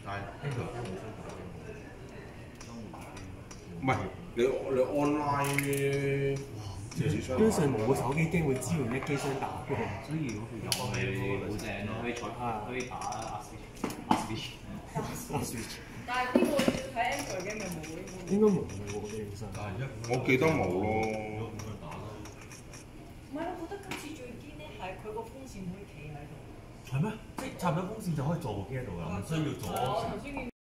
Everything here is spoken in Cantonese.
但係 Android 冇需打機， 唔係你 online 電視商基本上冇手機機會支援一機雙打嘅， 所以如果佢有係好正咯，可以打阿 Switch。 但係邊個要睇 Android 嘅咪冇呢個？ 應該冇嘅，我覺得其實。 但係而家我記得冇咯。 咁樣打咯。 唔係，我覺得今次最堅咧係佢個風扇可以企喺度。 係咩？即係插咗風扇就可以坐部機喺度㗎，唔需要坐。 頭先見。